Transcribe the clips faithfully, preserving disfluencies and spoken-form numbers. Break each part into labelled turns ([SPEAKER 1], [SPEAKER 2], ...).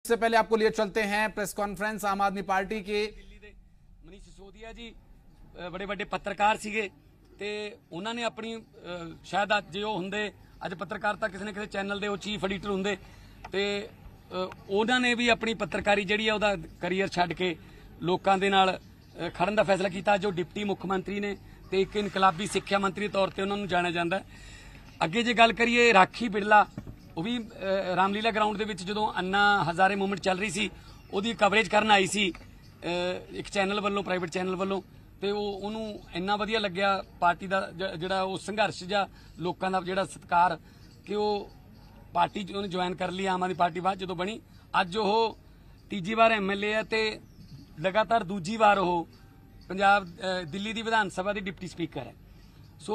[SPEAKER 1] सबसे पहले आपको लिए चलते हैं प्रेस कॉन्फ्रेंस आम आदमी पार्टी के
[SPEAKER 2] मनीष सिसोदिया जी बड़े बड़े पत्रकार सीगे ते उन्होंने ने अपनी शायद अज जो होंदे अज पत्रकारिता किसी न किसी चैनल दे चीफ एडिटर होंदे ते उन्होंने भी अपनी पत्रकारी जिहड़ी है उहदा करियर छड्ड के लोकां दे नाल खड़न दा फैसला किया। जो डिप्टी मुख मंत्री ने ते एक इनकलाबी सिक्ख्या मंत्री तौर पर उन्होंने जाणिया जांदा है। अगे जे गल करिए राखी बिड़ला वो भी रामलीला ग्राउंड दे विच जदों अन्ना हजारे मूवमेंट चल रही सी उहदी कवरेज करन आई सी एक चैनल वालों प्राइवेट चैनल वालों ते उहनूं इन्ना वधिया लग्या पार्टी दा जिहड़ा वो संघर्ष जा लोकां दा जिहड़ा सत्कार कि वो पार्टी उहने ज्वाइन कर ली आम आदमी पार्टी बाद जदों बनी। अज वो तीजी बार एम एल ए है ते लगातार दूजी बार वो पंजाब दिल्ली दी विधान सभा दी डिप्टी स्पीकर है। सो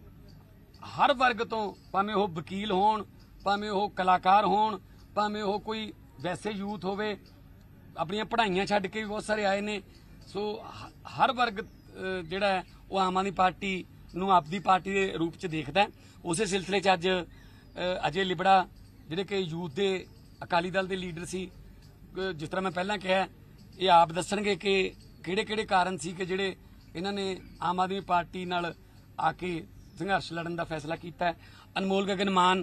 [SPEAKER 2] हर वर्ग तो भावें वो वकील होण भावें वो कलाकार होण भावें वो कोई वैसे यूथ होवे अपनी पढ़ाइयां छड्ड के भी बहुत सारे आए ने। सो हर वर्ग जिहड़ा है वो आम आदमी पार्टी नूं आपदी पार्टी के रूप च देखदा है। उस सिलसिले च अज अजय लिबड़ा जिहड़े कि यूथ दे अकाली दल दे लीडर सी जिस तरह मैं पहलां कहा ये आप दसणगे कि किहड़े किहड़े कारण सी कि जिहड़े इन्हां ने आम आदमी पार्टी नाल आके संघर्ष लड़न का फैसला किया। अनमोल गगन मान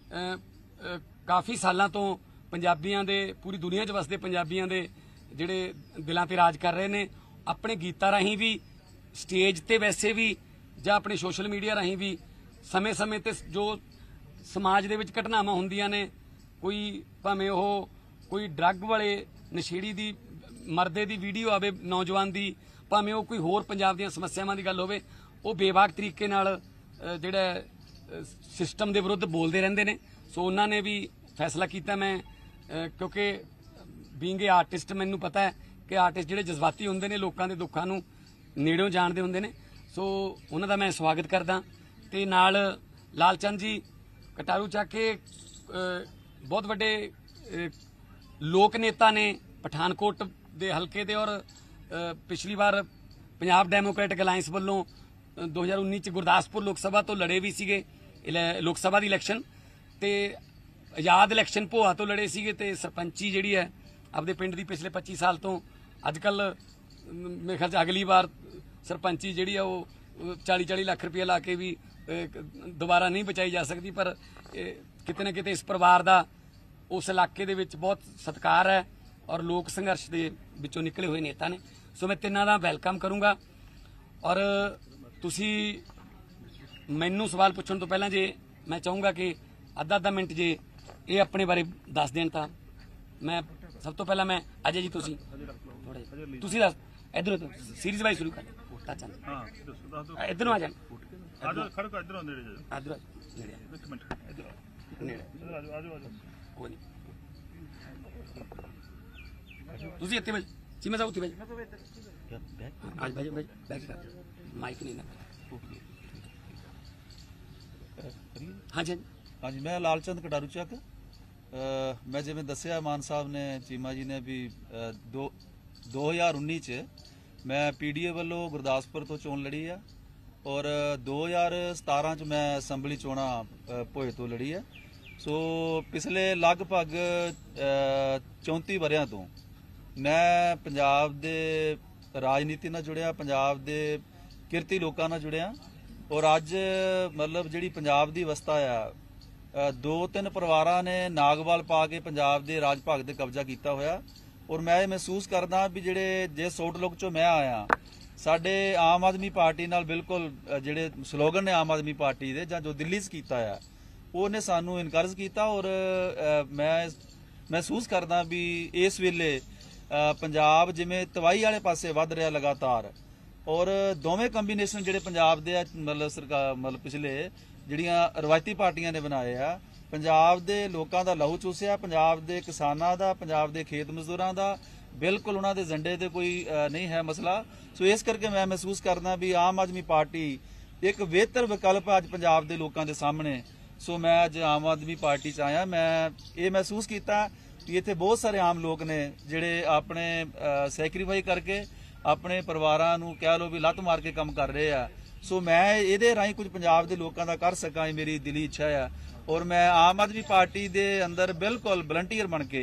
[SPEAKER 2] काफ़ी सालों तो पंजाबियों के पूरी दुनिया च वसदे पंजाबियों के जिहड़े दिलों ते राज कर रहे हैं अपने गीतां राहीं भी स्टेज ते वैसे भी जां अपने सोशल मीडिया राहीं भी समय समय ते जो समाज दे विच घटनावां हुंदियां ने कोई भावें वो कोई ड्रग वाले नशेड़ी दी मरदे दी वीडियो आवे नौजवान दी भावें वो कोई होर पंजाब दीयां समस्यावां दी गल होवे वो बेबाक तरीके नाल जिहड़ा सिस्टम दे विरुद्ध बोलते रहंदे ने। सो उन्होंने भी फैसला किया। मैं क्योंकि बीइंग ए आर्टिस्ट मैनूं पता है कि आर्टिस्ट जिहड़े जज्बाती हुंदे ने लोकां दे दुखां नूं नेड़ों जाणदे हुंदे ने। सो उन्हां दा मैं स्वागत करदा ते नाल लालचंद जी कटारू चाके बहुत वड्डे लोक नेता ने पठानकोट दे हलके दे और पिछली बार पंजाब डेमोक्रेटिक अलायंस वालों दो हज़ार उन्नीस गुरदासपुर लोक सभा तो लड़े भी सीगे लोक सभा दी इलैक्शन ते आजाद इलैक्शन भोआ तो लड़े सीगे ते सरपंची जिहड़ी है अपने पिंड दी पिछले पच्ची साल तो अजकल मेरे ख्याल अगली बार सरपंची जिहड़ी है वो चाली चाली लाख रुपया ला के भी दोबारा नहीं बचाई जा सकती। पर किते ना किते इस परिवार का उस इलाके दे विच बहुत सत्कार है और लोक संघर्ष के विचों निकले हुए नेता ने। सो मैं तिन्हां दा वैलकम करूँगा और तुसी मैनू सवाल पूछण तो पहला जे मैं चाहूँगा कि अद्धा अद्धा मिनट जे ये अपने बारे दस देन तां मैं सब तो पहला मैं अजय जी तुसी थोड़े तुसी दस इधरों तो सीरीज वाइज शुरू कर हाँ इधरों आ जाए तुसी इत्थे भाई चीमा साहब उत्थे भाई आज भाई भाई बैक माइक नहीं ना हाँ जी
[SPEAKER 3] हाँ जी मैं लालचंद कटारू चक मैं जिवें दस्सिया मान साहब ने चीमा जी ने भी दो दो हज़ार उन्नीस च मैं पी डी ए वालों गुरदासपुर तो चोन लड़ी है और दो हज़ार सतारह च मैं असैम्बली चोणा भोए तो लड़ी है। सो पिछले लगभग चौंती वरियां तो मैं पंजाब दे राजनीति नाल जुड़िया पंजाब दे किरती लोकां नाल जुड़िया और अज मतलब जिहड़ी पंजाब दी अवस्था आ दो तीन परिवारां ने नागवाल पा के पंजाब दे राज भाग ते कब्जा किया होया और मैं महसूस करदा भी जिहड़े जिस आउटलुक चों मैं आया साडे आम आदमी पार्टी नाल बिल्कुल जिहड़े स्लोगन ने आम आदमी पार्टी दे जां जो दिल्ली च कीता आ उहने सानू इनकरेज किया और मैं महसूस करदा भी इस वेले पंजाब जिवें तबाही वाले पासे वध रहा लगातार और दोवें कंबीनेशन जिहड़े पंजाब दे मतलब सरकार मतलब पिछले जिहड़ियां रवायती पार्टियां ने बनाए आ पंजाब दे लोकां दा लहू चूसिया पंजाब दे किसानां दा पंजाब दे खेत मजदूरां दा बिल्कुल उन्हां दे झंडे ते कोई नहीं है मसला। सो इस करके मैं महसूस करदा भी आम आदमी पार्टी एक बेहतर विकल्प अज पंजाब दे लोकां दे सामने। सो मैं अज आम आदमी पार्टी च आया मैं ये महसूस किया कि इत्थे बहुत सारे आम लोग ने जिहड़े अपने सैक्रीफाई करके अपने परिवारां नूं कह लो भी लत्त मार के काम कर रहे आ। सो मैं इहदे राहीं कुछ पंजाब दे लोकां दा कर सकां मेरी दिली इच्छा है और मैं आम आदमी पार्टी दे अंदर बिल्कुल वलंटियर बन के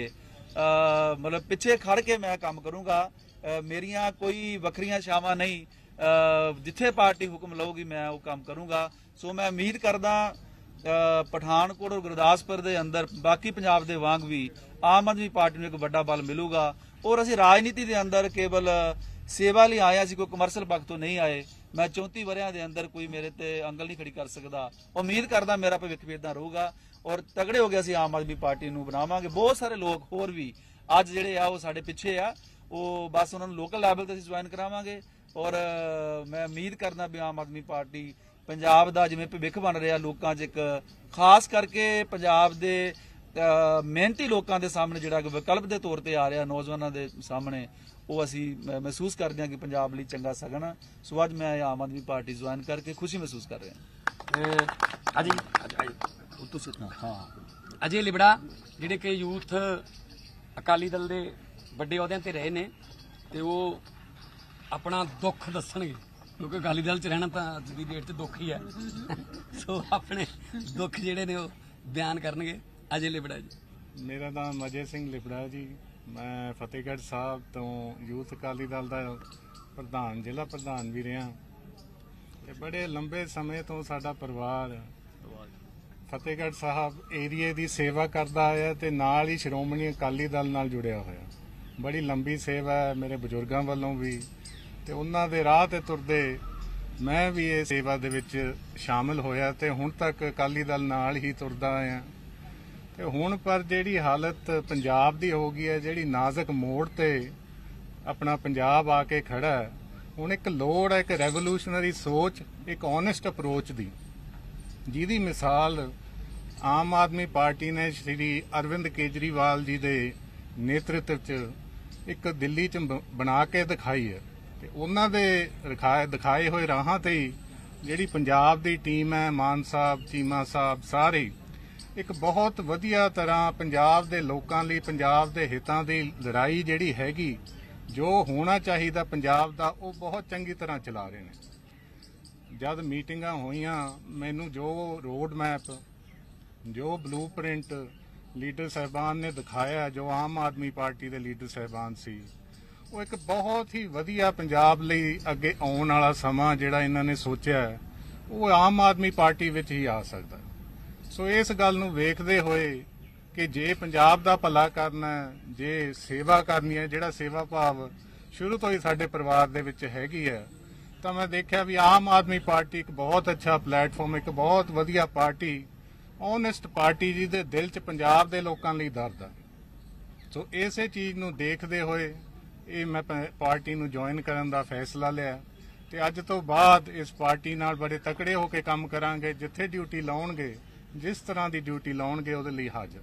[SPEAKER 3] ਅ, ਮਤਲਬ ਪਿੱਛੇ ਖੜ ਕੇ ਮੈਂ ਕੰਮ ਕਰੂੰਗਾ। ਅ, ਮੇਰੀਆਂ ਕੋਈ ਵੱਖਰੀਆਂ ਛਾਵਾਂ ਨਹੀਂ, ਅ, ਜਿੱਥੇ ਪਾਰਟੀ ਹੁਕਮ ਲਊਗੀ ਮੈਂ ਉਹ ਕੰਮ ਕਰੂੰਗਾ। ਸੋ ਮੈਂ ਉਮੀਦ ਕਰਦਾ ਅ, ਪਠਾਨਕੋਟ ਔਰ ਗੁਰਦਾਸਪੁਰ ਦੇ ਅੰਦਰ ਬਾਕੀ ਪੰਜਾਬ ਦੇ ਵਾਂਗ ਵੀ ਆਮ ਆਦਮੀ ਪਾਰਟੀ ਨੂੰ ਇੱਕ ਵੱਡਾ ਬਲ ਮਿਲੂਗਾ। ਔਰ ਅਸੀਂ ਰਾਜਨੀਤੀ ਦੇ ਅੰਦਰ ਕੇਵਲ ਸੇਵਾ ਲਈ ਆਏ, ਅਸੀਂ ਕੋਈ ਕਮਰਸ਼ਲ ਪੱਖ ਤੋਂ ਨਹੀਂ ਆਏ। ਮੈਂ ਚੌਂਤੀ ਵਰਿਆਂ ਦੇ ਅੰਦਰ ਕੋਈ ਮੇਰੇ ਤੇ ਅੰਗਲ ਨਹੀਂ ਖੜੀ ਕਰ ਸਕਦਾ। ਉਮੀਦ ਕਰਦਾ ਮੇਰਾ ਭਵਿੱਖ ਵੀ ਏਦਾਂ ਰਹੂਗਾ ਔਰ ਤਗੜੇ ਹੋ ਕੇ ਅਸੀਂ ਆਮ ਆਦਮੀ ਪਾਰਟੀ ਨੂੰ ਬਣਾਵਾਂਗੇ। ਬਹੁਤ ਸਾਰੇ ਲੋਕ ਹੋਰ ਵੀ ਅੱਜ ਜਿਹੜੇ ਆ ਉਹ ਸਾਡੇ ਪਿੱਛੇ ਆ, ਉਹ ਬਸ ਉਹਨਾਂ ਨੂੰ ਲੋਕਲ ਲੈਵਲ ਤੇ ਅਸੀਂ ਜੁਆਇਨ ਕਰਾਵਾਂਗੇ। ਔਰ ਮੈਂ ਉਮੀਦ ਕਰਦਾ ਵੀ ਆਮ ਆਦਮੀ ਪਾਰਟੀ ਪੰਜਾਬ ਦਾ ਜਿਵੇਂ ਭਵਿੱਖ ਬਣ ਰਿਹਾ ਲੋਕਾਂ 'ਚ, ਇੱਕ ਖਾਸ ਕਰਕੇ ਪੰਜਾਬ ਦੇ ਮਿਹਨਤੀ ਲੋਕਾਂ ਦੇ ਸਾਹਮਣੇ ਜਿਹੜਾ ਵਿਕਲਪ ਦੇ ਤੌਰ ਤੇ ਆ ਰਿਹਾ ਨੌਜਵਾਨਾਂ ਦੇ ਸਾਹਮਣੇ, ਉਹ ਅਸੀਂ ਮਹਿਸੂਸ ਕਰਦੇ ਹਾਂ ਕਿ ਪੰਜਾਬ ਲਈ ਚੰਗਾ ਸਗਨ ਆ। ਸੋ ਅੱਜ ਮੈਂ ਆਮ ਆਦਮੀ ਪਾਰਟੀ ਜੁਆਇਨ ਕਰਕੇ ਖੁਸ਼ੀ ਮਹਿਸੂਸ ਕਰ ਰਿਹਾ।
[SPEAKER 2] ਅਜੇ ਤੁਸੀਂ ਹਾਂ ਅਜੇ ਲਿਬੜਾ ਜਿਹੜੇ ਕਿ ਯੂਥ ਅਕਾਲੀ ਦਲ ਦੇ ਵੱਡੇ ਅਹੁਦਿਆਂ ਤੇ ਰਹੇ ਨੇ ਤੇ ਉਹ ਆਪਣਾ ਦੁੱਖ ਦੱਸਣਗੇ, ਕਿਉਂਕਿ ਅਕਾਲੀ ਦਲ 'ਚ ਰਹਿਣਾ ਤਾਂ ਅੱਜ ਦੀ ਡੇਟ 'ਚ ਦੁੱਖ ਹੀ ਹੈ। ਸੋ ਆਪਣੇ ਦੁੱਖ ਜਿਹੜੇ ਨੇ ਉਹ ਬਿਆਨ ਕਰਨਗੇ। ਅਜੇ ਲਿਬੜਾ ਜੀ।
[SPEAKER 4] ਮੇਰਾ ਨਾਮ ਅਜੇ ਸਿੰਘ ਲਿਬੜਾ ਜੀ। ਮੈਂ ਫਤਿਹਗੜ੍ਹ ਸਾਹਿਬ ਤੋਂ ਯੂਥ ਅਕਾਲੀ ਦਲ ਦਾ ਪ੍ਰਧਾਨ, ਜ਼ਿਲ੍ਹਾ ਪ੍ਰਧਾਨ ਵੀ ਰਿਹਾ ਤੇ ਬੜੇ ਲੰਬੇ ਸਮੇਂ ਤੋਂ ਸਾਡਾ ਪਰਿਵਾਰ ਫਤਿਹਗੜ੍ਹ ਸਾਹਿਬ ਏਰੀਏ ਦੀ ਸੇਵਾ ਕਰਦਾ ਆਇਆ ਤੇ ਨਾਲ ਹੀ ਸ਼੍ਰੋਮਣੀ ਅਕਾਲੀ ਦਲ ਨਾਲ ਜੁੜਿਆ ਹੋਇਆ। ਬੜੀ ਲੰਬੀ ਸੇਵਾ ਹੈ ਮੇਰੇ ਬਜ਼ੁਰਗਾਂ ਵੱਲੋਂ ਵੀ, ਤੇ ਉਹਨਾਂ ਦੇ ਰਾਹ ਤੇ ਤੁਰਦੇ ਮੈਂ ਵੀ ਇਹ ਸੇਵਾ ਦੇ ਵਿੱਚ ਸ਼ਾਮਲ ਹੋਇਆ ਤੇ ਹੁਣ ਤੱਕ ਅਕਾਲੀ ਦਲ ਨਾਲ ਹੀ ਤੁਰਦਾ ਆਇਆ। ਤੇ ਹੁਣ ਪਰ ਜਿਹੜੀ ਹਾਲਤ ਪੰਜਾਬ ਦੀ ਹੋ ਗਈ ਹੈ, ਜਿਹੜੀ ਨਾਜ਼ੁਕ ਮੋੜ ਤੇ ਆਪਣਾ ਪੰਜਾਬ ਆ ਕੇ ਖੜਾ ਹੈ, ਹੁਣ ਇੱਕ ਲੋੜ ਹੈ ਇੱਕ ਰੈਵੋਲੂਸ਼ਨਰੀ ਸੋਚ, ਇੱਕ ਓਨੈਸਟ ਅਪਰੋਚ ਦੀ, ਜਿਹਦੀ ਮਿਸਾਲ ਆਮ ਆਦਮੀ ਪਾਰਟੀ ਨੇ ਸ਼੍ਰੀ ਅਰਵਿੰਦ ਕੇਜਰੀਵਾਲ ਜੀ ਦੇ ਨੇਤਰਤਵ 'ਚ ਇੱਕ ਦਿੱਲੀ 'ਚ ਬਣਾ ਕੇ ਦਿਖਾਈ ਹੈ। ਤੇ ਉਹਨਾਂ ਦੇ ਦਿਖਾਏ ਹੋਏ ਰਾਹਾਂ ਤੇ ਹੀ ਜਿਹੜੀ ਪੰਜਾਬ ਦੀ ਟੀਮ ਹੈ, ਮਾਨ ਸਾਹਿਬ, ਚੀਮਾ ਸਾਹਿਬ, ਸਾਰੇ ਇੱਕ ਬਹੁਤ ਵਧੀਆ ਤਰ੍ਹਾਂ ਪੰਜਾਬ ਦੇ ਲੋਕਾਂ ਲਈ, ਪੰਜਾਬ ਦੇ ਹਿੱਤਾਂ ਦੀ ਲੜਾਈ ਜਿਹੜੀ ਹੈਗੀ, ਜੋ ਹੋਣਾ ਚਾਹੀਦਾ ਪੰਜਾਬ ਦਾ, ਉਹ ਬਹੁਤ ਚੰਗੀ ਤਰ੍ਹਾਂ ਚਲਾ ਰਹੇ ਨੇ। ਜਦ ਮੀਟਿੰਗਾਂ ਹੋਈਆਂ ਮੈਨੂੰ ਜੋ ਰੋਡ ਮੈਪ, ਜੋ ਬਲੂ ਪ੍ਰਿੰਟ ਲੀਡਰ ਸਾਹਿਬਾਨ ਨੇ ਦਿਖਾਇਆ, ਜੋ ਆਮ ਆਦਮੀ ਪਾਰਟੀ ਦੇ ਲੀਡਰ ਸਾਹਿਬਾਨ ਸੀ, ਉਹ ਇੱਕ ਬਹੁਤ ਹੀ ਵਧੀਆ ਪੰਜਾਬ ਲਈ ਅੱਗੇ ਆਉਣ ਵਾਲਾ ਸਮਾਂ ਜਿਹੜਾ ਇਹਨਾਂ ਨੇ ਸੋਚਿਆ, ਉਹ ਆਮ ਆਦਮੀ ਪਾਰਟੀ ਵਿੱਚ ਹੀ ਆ ਸਕਦਾ। ਸੋ ਇਸ ਗੱਲ ਨੂੰ ਵੇਖਦੇ ਹੋਏ ਕਿ ਜੇ ਪੰਜਾਬ ਦਾ ਭਲਾ ਕਰਨਾ, ਜੇ ਸੇਵਾ ਕਰਨੀ ਹੈ, ਜਿਹੜਾ ਸੇਵਾ ਭਾਵ ਸ਼ੁਰੂ ਤੋਂ ਹੀ ਸਾਡੇ ਪਰਿਵਾਰ ਦੇ ਵਿੱਚ ਹੈਗੀ ਹੈ, ਤਾਂ ਮੈਂ ਦੇਖਿਆ ਵੀ ਆਮ ਆਦਮੀ ਪਾਰਟੀ ਇੱਕ ਬਹੁਤ ਅੱਛਾ ਪਲੇਟਫਾਰਮ, ਇੱਕ ਬਹੁਤ ਵਧੀਆ ਪਾਰਟੀ, ਓਨੈਸਟ ਪਾਰਟੀ ਜਿਹਦੇ ਦਿਲ 'ਚ ਪੰਜਾਬ ਦੇ ਲੋਕਾਂ ਲਈ ਦਰਦ ਹੈ। ਸੋ ਇਸੇ ਚੀਜ਼ ਨੂੰ ਦੇਖਦੇ ਹੋਏ ਇਹ ਮੈਂ ਪਾਰਟੀ ਨੂੰ ਜੁਆਇਨ ਕਰਨ ਦਾ ਫੈਸਲਾ ਲਿਆ ਤੇ ਅੱਜ ਤੋਂ ਬਾਅਦ ਇਸ ਪਾਰਟੀ ਨਾਲ ਬੜੇ ਤਕੜੇ ਹੋ ਕੇ ਕੰਮ ਕਰਾਂਗੇ। ਜਿੱਥੇ ਡਿਊਟੀ ਲਾਉਣਗੇ, ਜਿਸ ਤਰ੍ਹਾਂ ਦੀ ਡਿਊਟੀ ਲਾਉਣਗੇ, ਉਹਦੇ ਲਈ ਹਾਜ਼ਰ।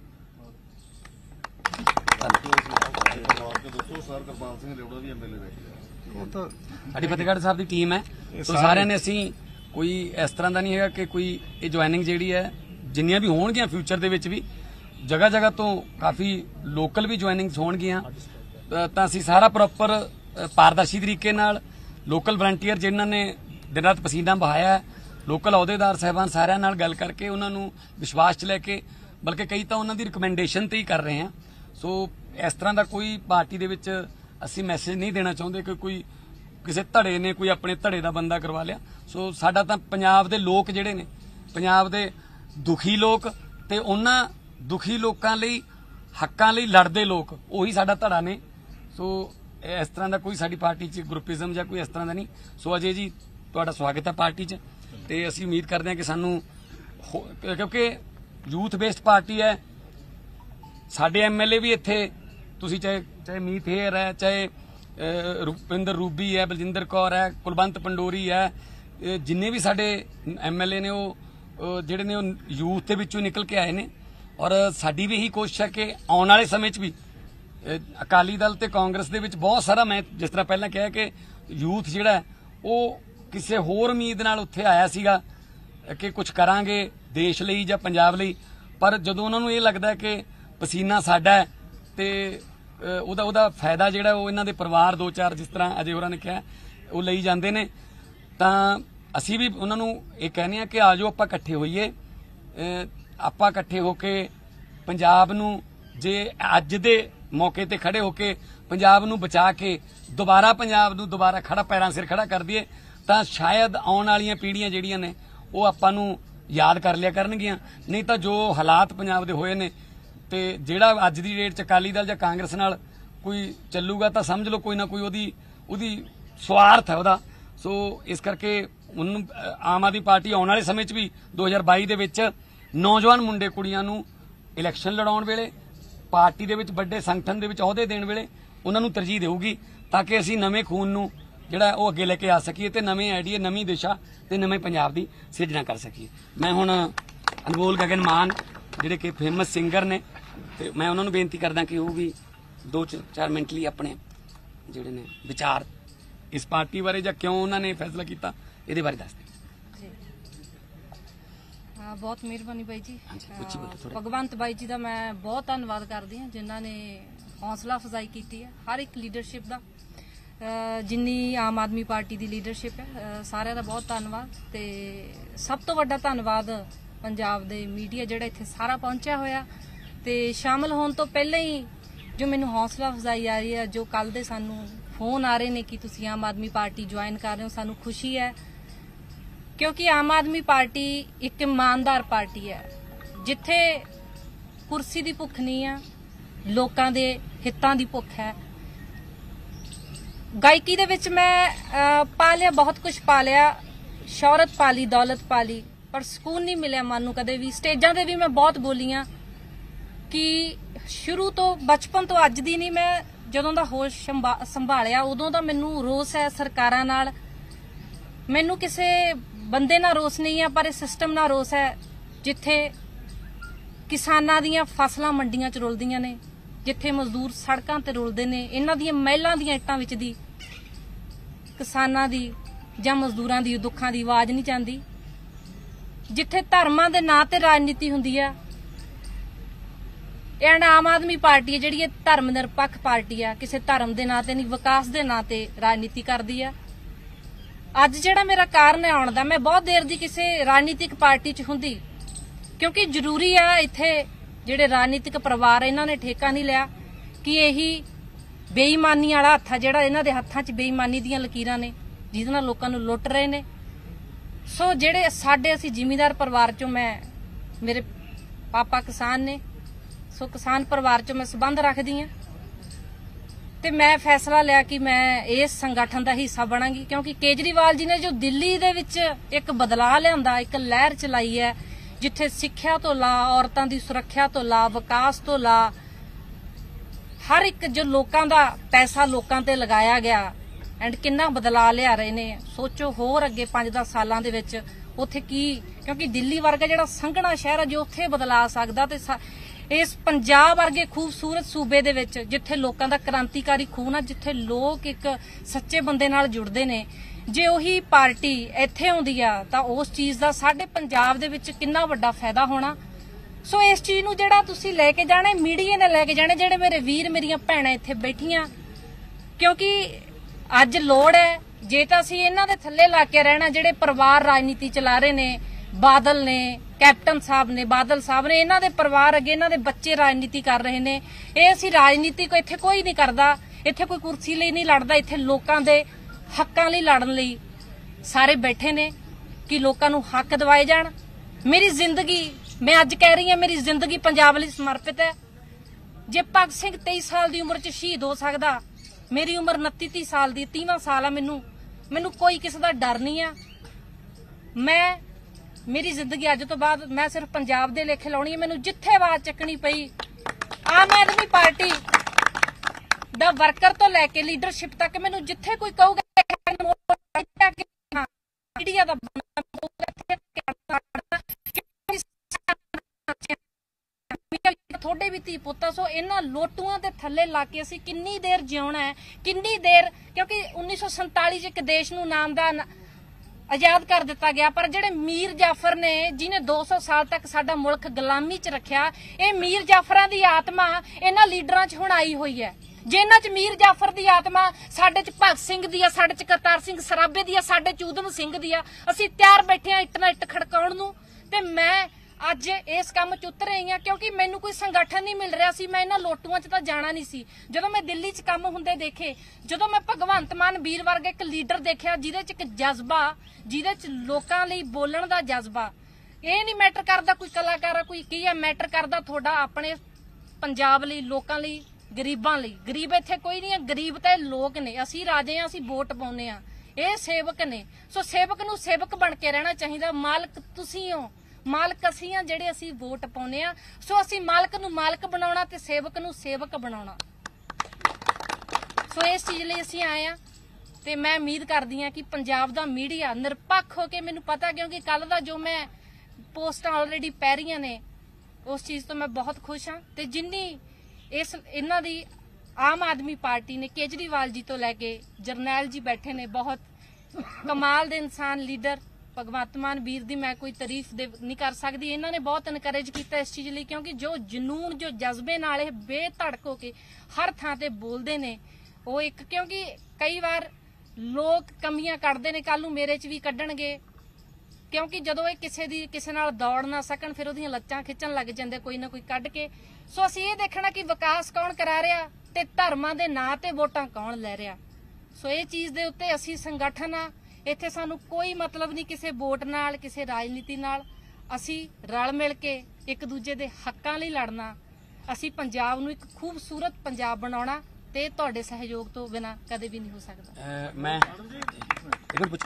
[SPEAKER 2] ਸਾਡੀ ਫਤਿਹਗੜ੍ਹ ਸਾਹਿਬ ਦੀ ਟੀਮ ਹੈ, ਸੋ ਸਾਰਿਆਂ ਨੇ ਅਸੀਂ ਕੋਈ ਇਸ ਤਰ੍ਹਾਂ ਦਾ ਨਹੀਂ ਹੈਗਾ ਕਿ ਕੋਈ ਇਹ ਜੁਆਇਨਿੰਗ ਜਿਹੜੀ ਹੈ, ਜਿੰਨੀਆਂ ਵੀ ਹੋਣਗੀਆਂ ਫਿਊਚਰ ਦੇ ਵਿੱਚ ਵੀ ਜਗ੍ਹਾ ਜਗ੍ਹਾ ਤੋਂ ਕਾਫੀ ਲੋਕਲ ਵੀ ਜੁਆਇਨਿੰਗਸ ਹੋਣਗੀਆਂ, ਤਾਂ ਅਸੀਂ ਸਾਰਾ ਪ੍ਰੋਪਰ ਪਾਰਦਰਸ਼ੀ ਤਰੀਕੇ ਨਾਲ ਲੋਕਲ ਵਲੰਟੀਅਰ ਜਿਨ੍ਹਾਂ ਨੇ ਦਿਨ ਰਾਤ ਪਸੀਨਾ ਬਹਾਇਆ, ਲੋਕਲ ਅਹੁਦੇਦਾਰ ਸਾਹਿਬਾਨ ਸਾਰਿਆਂ ਨਾਲ ਗੱਲ ਕਰਕੇ ਉਹਨਾਂ ਨੂੰ ਵਿਸ਼ਵਾਸ 'ਚ ਲੈ ਕੇ, ਬਲਕਿ ਕਈ ਤਾਂ ਉਹਨਾਂ ਦੀ ਰਿਕਮੈਂਡੇਸ਼ਨ ਤੇ ਹੀ ਕਰ ਰਹੇ ਹਾਂ। ਸੋ ਇਸ ਤਰ੍ਹਾਂ ਦਾ ਕੋਈ ਪਾਰਟੀ ਦੇ ਵਿੱਚ ਅਸੀਂ ਮੈਸੇਜ ਨਹੀਂ ਦੇਣਾ ਚਾਹੁੰਦੇ ਕਿ ਕੋਈ ਕਿਸੇ ਧੜੇ ਨੇ ਕੋਈ ਆਪਣੇ ਧੜੇ ਦਾ ਬੰਦਾ ਕਰਵਾ ਲਿਆ। ਸੋ ਸਾਡਾ ਤਾਂ ਪੰਜਾਬ ਦੇ ਲੋਕ ਜਿਹੜੇ ਨੇ, ਪੰਜਾਬ ਦੇ ਦੁਖੀ ਲੋਕ ਤੇ ਉਹਨਾਂ ਦੁਖੀ ਲੋਕਾਂ ਲਈ, ਹੱਕਾਂ ਲਈ ਲੜਦੇ ਲੋਕ, ਉਹੀ ਸਾਡਾ ਧੜਾ ਨੇ। ਸੋ ਇਸ ਤਰ੍ਹਾਂ ਦਾ ਕੋਈ ਸਾਡੀ ਪਾਰਟੀ 'ਚ ਗਰੁੱਪਿਜ਼ਮ ਜਾਂ ਕੋਈ ਇਸ ਤਰ੍ਹਾਂ ਦਾ ਨਹੀਂ। ਸੋ ਅਜੇ ਜੀ ਤੁਹਾਡਾ ਸਵਾਗਤ ਹੈ ਪਾਰਟੀ 'ਚ, ਤੇ ਅਸੀਂ ਉਮੀਦ ਕਰਦੇ ਹਾਂ ਕਿ ਸਾਨੂੰ, ਕਿਉਂਕਿ ਯੂਥ ਬੇਸਡ ਪਾਰਟੀ ਹੈ, ਸਾਡੇ ਐਮਐਲਏ ਵੀ ਇੱਥੇ, ਤੁਸੀਂ ਚਾਹੇ ਚਾਹੇ ਮੀਤ ਹੇਰ ਹੈ, ਚਾਹੇ ਰੁਪਿੰਦਰ ਰੂਬੀ ਹੈ, ਬਲਜਿੰਦਰ ਕੌਰ ਹੈ, ਕੁਲਵੰਤ ਪੰਡੋਰੀ ਹੈ, ਜਿੰਨੇ ਵੀ ਸਾਡੇ ਐਮਐਲਏ ਨੇ ਉਹ ਜਿਹੜੇ ਨੇ ਉਹ ਯੂਥ ਦੇ ਵਿੱਚੋਂ ਨਿਕਲ ਕੇ ਆਏ ਨੇ। ਔਰ ਸਾਡੀ ਵੀ ਇਹੀ ਕੋਸ਼ਿਸ਼ ਹੈ ਕਿ ਆਉਣ ਵਾਲੇ ਸਮੇਂ 'ਚ ਵੀ ਅਕਾਲੀ ਦਲ ਤੇ ਕਾਂਗਰਸ ਦੇ ਵਿੱਚ ਬਹੁਤ ਸਾਰਾ, ਮੈਂ ਜਿਸ ਤਰ੍ਹਾਂ ਪਹਿਲਾਂ ਕਿਹਾ ਕਿ ਯੂਥ ਜਿਹੜਾ ਉਹ ਕਿਸੇ ਹੋਰ ਉਮੀਦ ਨਾਲ ਉੱਥੇ ਆਇਆ ਸੀਗਾ ਕਿ ਕੁਝ ਕਰਾਂਗੇ ਦੇਸ਼ ਲਈ ਜਾਂ ਪੰਜਾਬ ਲਈ, ਪਰ ਜਦੋਂ ਉਹਨਾਂ ਨੂੰ ਇਹ ਲੱਗਦਾ ਕਿ ਪਸੀਨਾ ਸਾਡਾ ਹੈ ਤੇ ਉਹਦਾ ਉਹਦਾ ਫਾਇਦਾ ਜਿਹੜਾ ਉਹ ਇਹਨਾਂ ਦੇ ਪਰਿਵਾਰ ਦੋ ਚਾਰ, ਜਿਸ ਤਰ੍ਹਾਂ ਅਜੇ ਹੋਰਾਂ ਨੇ ਕਿਹਾ, ਉਹ ਲਈ ਜਾਂਦੇ ਨੇ, ਤਾਂ ਅਸੀਂ ਵੀ ਉਹਨਾਂ ਨੂੰ ਇਹ ਕਹਿੰਦੇ ਹਾਂ ਕਿ ਆ ਜਾਓ ਆਪਾਂ ਇਕੱਠੇ ਹੋਈਏ, ਆਪਾਂ ਇਕੱਠੇ ਹੋ ਕੇ ਪੰਜਾਬ ਨੂੰ जे अज दे मौके ते खड़े होके पंजाब नूं बचा के दोबारा पंजाब नूं दोबारा खड़ा पैरां सिर खड़ा कर दईए तां शायद आउण वालीआं पीढ़ियां जिहड़ियां ने वो आपां नूं याद कर लिया करनगियां। नहीं तां जो हालात पंजाब दे होए ने ते जिहड़ा अज दी डेट च अकाली दल जां कांग्रेस नाल कोई चलूगा तां समझ लो कोई ना कोई ओहदी ओहदी स्वार्थ है ओहदा। सो इस करके उन्होंने आम आदमी पार्टी आने वाले समय भी दो हज़ार बाई दे विच नौजवान मुंडे कुड़ियां नूं इलैक्शन लड़ाउण वेले पार्टी दे विच वड्डे संगठन दे विच अहुदे देण वेले उन्हां नूं तरजीह देऊगी ताकि असीं नवें खून नूं जिहड़ा ओह अगे लैके आ सकीए ते नवें आइडिया नवीं दिशा ते नवें पंजाब दी सिरजना कर सकीए। मैं हुण अनमोल गगन मान जिहड़े कि फेमस सिंगर ने ते मैं उन्हां नूं बेनती करदा कि वो भी दो चार मिनट लिए अपने जिहड़े ने विचार इस पार्टी बारे जां क्यों उन्होंने फैसला किया ये बारे दस दें।
[SPEAKER 5] बहुत मेहरबानी बाई जी। भगवंत बाई जी का मैं बहुत धन्यवाद करती हाँ जिन्होंने हौसला अफजाई की है हर एक लीडरशिप का जिन्नी आम आदमी पार्टी की लीडरशिप है सारे का बहुत धन्यवाद। तो सब तो वड्डा धन्यवाद पंजाब के मीडिया जिहड़ा इत्थे सारा पहुंचा होया ते शामिल होने तो पहले ही जो मैनू हौसला अफजाई आ रही है जो कल दे सानू फोन आ रहे ने कि तुसीं आम आदमी पार्टी ज्वाइन कर रहे हो सानू खुशी है क्योंकि आम आदमी पार्टी एक ईमानदार पार्टी है जिथे कुर्सी की भुख नहीं है लोकां दे हितां दी भुख है। गायकी दे विच मैं पा लिया बहुत कुछ पा लिया शौहरत पा ली दौलत पा ली पर सुकून नहीं मिलिया मन नूं कदे भी। स्टेजां ते भी मैं बहुत बोली हाँ कि शुरू तो बचपन तो अज दी नहीं मैं जदों दा होश संभालिया उदों दा मैनू रोस है सरकारां नाल मैनू किसे बंदे नाल रोस नहीं है पर सिस्टम नाल रोस है जिथे किसानां दीयां फसलां मंडियां च रुलदियां ने जिथे मजदूर सड़कां ते रुलदे ने इन्हां दीयां महिलां दीयां इट्टां विच दी किसानां दी जां मजदूरां दी दुखां दी आवाज़ नहीं जांदी जिथे धर्मां दे नां ते राजनीति हुंदी है। एंड आम आदमी पार्टी है जिहड़ी धर्म निरपक्ष पार्टी है किसी धर्म के नां ते नहीं विकास के नां ते राजनीति करती है। अज जिहड़ा मेरा कारण है आउण दा मैं बहुत देर दी किसी राजनीतिक पार्टी च हुंदी क्योंकि जरूरी है इत्थे जिहड़े राजनीतिक परिवार इन्हां ने ठेका नहीं लिया कि यही बेईमानी वाला हत्थ है जिहड़ा इन्हां दे हत्थां च बेईमानी दीयां लकीरां ने जिहदे नाल लोकां नूं लुੱਟ रहे ने। सो जिहड़े साडे असीं जिमीदार परिवार चों मैं मेरे पापा किसान ने सो किसान परिवार चों मैं संबंध रखदी हाँ ते मैं फैसला लिया कि मैं इस संगठन का हिस्सा बनांगी क्योंकि केजरीवाल जी ने जो दिल्ली दे विच एक बदलाव लिआंदा एक लहर चलाई है जिथे सिक्ख्या तो ला औरतां दी सुरक्षा तो ला विकास तो ला हर एक जो लोकां दा पैसा लोकां ते लगाया गया एंड किन्ना बदलाव लिया रहे ने। सोचो होर अगे पांच दस सालां दे विच उत्थे की क्योंकि दिल्ली वर्गा जिहड़ा संघना शहर है जो उत्थे बदला सकदा ते इस पंजाब वर्गे खूबसूरत सूबे दे विच जिथे लोकां दा क्रांतिकारी खून है जिथे लोग एक सच्चे बंदे नाल जुड़दे ने जे उही पार्टी इत्थे आउंदी आ तां उस चीज़ दा साडे पंजाब दे विच किन्ना वड्डा फायदा होना। सो इस चीज़ नूं जिहड़ा तुसीं लैके जाणे मीडिया ने लैके जाणे जिहड़े मेरे वीर मेरियां भैणां इत्थे बैठियां क्योंकि अज लोड़ है जे तां असीं इन्हां दे थल्ले ला के रहना जिहड़े परिवार राजनीति चला रहे ने बादल ने कैप्टन साहब ने बादल साहब ने इन्हां दे परिवार अगे इन्हां दे बच्चे राजनीति कर रहे ने ये असीं राजनीति को इत्थे कोई नहीं करदा इत्थे कोई कुर्सी लई नहीं लड़दा इत्थे लोकां दे हक्कां लई लड़न लई सारे बैठे ने कि लोकां नूं हक दिवाए जाण। मेरी जिंदगी मैं अज कह रही हूं मेरी जिंदगी पंजाब लई समर्पित है। जे भगत सिंह तेईस साल की उम्र च शहीद हो सकदा मेरी उम्र उनती तीह साल की तीवां साल है मैनू मैनू कोई किसी का डर नहीं है। मैं मेरी जिंदगी अज तो बाद मैं सिर्फ पंजाब दे लेखे लाउणी है। मैनू जिथे आवाज चकनी पई आम आदमी पार्टी दा वर्कर तो लैके लीडरशिप तक मैनू जिथे कोई कहूगा मीडिया दा थोड़े भी धी पुत्ता सो इन्हां लोटूआं दे थल्ले ला के असीं किन्नी देर जिउणा है किन्नी देर क्योंकि उन्नीस सौ संताली च एक देश नूं नाम दा आजाद कर दिता गया पर जिहड़े मीर जाफर ने जिन्हें दो सौ साल तक साडा मुल्क गुलामी च रखिया ये मीर जाफरां दी आत्मा इन्हां लीडरां च हुण आई हुई है। जे इन्हां च मीर जाफर दी आत्मा साडे च भगत सिंह दी आ साडे च करतार सिंह सराबे दी आ साडे च उधम सिंह दी आ असीं तैयार बैठे आ इट नाल इट खड़काउण नूं ते मैं ਅੱਜ ਇਸ ਕੰਮ ਚ ਉਤਰ ਰਹੀ ਹਾਂ ਕਿਉਂਕਿ ਮੈਨੂੰ ਕੋਈ ਸੰਗਠਨ ਨਹੀਂ ਮਿਲ ਰਿਹਾ ਸੀ। ਮੈਂ ਇਹਨਾਂ ਲੋਟੂਆਂ ਚ ਤਾਂ ਜਾਣਾ ਨਹੀਂ ਸੀ। ਜਦੋਂ ਮੈਂ ਦਿੱਲੀ ਚ ਕੰਮ ਹੁੰਦੇ ਦੇਖੇ, ਜਦੋਂ ਮੈਂ ਭਗਵੰਤ ਮਾਨ ਵੀਰ ਵਰਗੇ ਇੱਕ ਲੀਡਰ ਦੇਖਿਆ ਜਿਹਦੇ ਚ ਇੱਕ ਜਜ਼ਬਾ, ਜਿਹਦੇ ਚ ਲੋਕਾਂ ਲਈ ਬੋਲਣ ਦਾ ਜਜ਼ਬਾ, ਇਹ ਨਹੀਂ ਮੈਟਰ ਕਰਦਾ ਕੋਈ ਕਲਾਕਾਰ ਆ ਕੋਈ ਕੀ ਹੈ, ਮੈਟਰ ਕਰਦਾ ਤੁਹਾਡਾ ਆਪਣੇ ਪੰਜਾਬ ਲਈ, ਲੋਕਾਂ ਲਈ, ਗਰੀਬਾਂ ਲਈ। ਗਰੀਬ ਇੱਥੇ ਕੋਈ ਨਹੀਂ ਹੈ, ਗਰੀਬ ਤਾਂ ਇਹ ਲੋਕ ਨੇ। ਅਸੀਂ ਰਾਜੇ ਆ, ਅਸੀਂ ਵੋਟ ਪਾਉਂਦੇ ਆ, ਇਹ ਸੇਵਕ ਨੇ। ਸੋ ਸੇਵਕ ਨੂੰ ਸੇਵਕ ਬਣ ਕੇ ਰਹਿਣਾ ਚਾਹੀਦਾ। ਮਾਲਕ ਤੁਸੀਂ ਹੋ, ਮਾਲਕ ਅਸੀਂ ਆ ਜਿਹੜੇ ਅਸੀਂ ਵੋਟ ਪਾਉਂਦੇ ਆ। ਸੋ ਅਸੀਂ ਮਾਲਕ ਨੂੰ ਮਾਲਕ ਬਣਾਉਣਾ ਤੇ ਸੇਵਕ ਨੂੰ ਸੇਵਕ ਬਣਾਉਣਾ। ਸੋ ਇਸ ਚੀਜ਼ ਲਈ ਅਸੀਂ ਆਏ ਆ ਤੇ ਮੈਂ ਉਮੀਦ ਕਰਦੀ ਆ ਕਿ ਪੰਜਾਬ ਦਾ ਮੀਡੀਆ ਨਿਰਪੱਖ ਹੋ ਕੇ, ਮੈਨੂੰ ਪਤਾ ਕਿਉਂਕਿ ਕੱਲ ਦਾ ਜੋ ਮੈਂ ਪੋਸਟਾਂ ਆਲਰੇਡੀ ਪੈ ਰਹੀਆਂ ਨੇ, ਉਸ ਚੀਜ਼ ਤੋਂ ਮੈਂ ਬਹੁਤ ਖੁਸ਼ ਹਾਂ। ਤੇ ਜਿੰਨੀ ਇਸ ਇਹਨਾਂ ਦੀ ਆਮ ਆਦਮੀ ਪਾਰਟੀ ਨੇ, ਕੇਜਰੀਵਾਲ ਜੀ ਤੋਂ ਲੈ ਕੇ ਜਰਨੈਲ ਜੀ ਬੈਠੇ ਨੇ, ਬਹੁਤ ਕਮਾਲ ਦੇ ਇਨਸਾਨ ਲੀਡਰ ਭਗਵੰਤ ਮਾਨ ਵੀਰ ਦੀ ਮੈਂ ਕੋਈ ਤਾਰੀਫ ਦੇ ਨਹੀਂ ਕਰ ਸਕਦੀ। ਇਹਨਾਂ ਨੇ ਬਹੁਤ ਇਨਕਰੇਜ ਕੀਤਾ ਇਸ ਚੀਜ਼ ਲਈ ਕਿਉਂਕਿ ਜੋ ਜਨੂਨ, ਜੋ ਜਜ਼ਬੇ ਨਾਲ ਇਹ ਬੇਧੜਕ ਹੋ ਕੇ ਹਰ ਥਾਂ ਤੇ ਬੋਲਦੇ ਨੇ, ਉਹ ਇੱਕ ਕਿਉਂਕਿ ਕਈ ਵਾਰ ਲੋਕ ਕਮੀਆਂ ਕੱਢਦੇ ਨੇ, ਕੱਲ ਨੂੰ ਮੇਰੇ 'ਚ ਵੀ ਕੱਢਣਗੇ ਕਿਉਂਕਿ ਜਦੋਂ ਇਹ ਕਿਸੇ ਦੀ ਕਿਸੇ ਨਾਲ ਦੌੜ ਨਾ ਸਕਣ ਫਿਰ ਉਹਦੀਆਂ ਲੱਚਾਂ ਖਿੱਚਣ ਲੱਗ ਜਾਂਦੇ ਕੋਈ ਨਾ ਕੋਈ ਕੱਢ ਕੇ। ਸੋ ਅਸੀਂ ਇਹ ਦੇਖਣਾ ਕਿ ਵਿਕਾਸ ਕੌਣ ਕਰਾ ਰਿਹਾ ਤੇ ਧਰਮਾਂ ਦੇ ਨਾਂ ਤੇ ਵੋਟਾਂ ਕੌਣ ਲੈ ਰਿਹਾ। ਸੋ ਇਹ ਚੀਜ਼ ਦੇ ਉੱਤੇ ਅਸੀਂ ਸੰਗਠਨ ਆ, ਇੱਥੇ ਸਾਨੂੰ ਕੋਈ ਮਤਲਬ ਨਹੀਂ ਕਿਸੇ ਵੋਟ ਨਾਲ, ਕਿਸੇ ਰਾਜਨੀਤੀ ਨਾਲ। ਅਸੀਂ ਰਲ ਮਿਲ ਕੇ ਇੱਕ ਦੂਜੇ ਦੇ ਹੱਕਾਂ ਲਈ ਲੜਨਾ। ਅਸੀਂ ਪੰਜਾਬ ਨੂੰ ਇੱਕ ਖੂਬਸੂਰਤ ਪੰਜਾਬ ਬਣਾਉਣਾ ਤੇ ਤੁਹਾਡੇ ਸਹਿਯੋਗ ਤੋਂ ਬਿਨਾਂ ਕਦੇ ਵੀ ਨਹੀਂ ਹੋ ਸਕਦਾ।
[SPEAKER 2] ਮੈਂ ਇੱਕ ਮਿੰਟ ਪੁੱਛ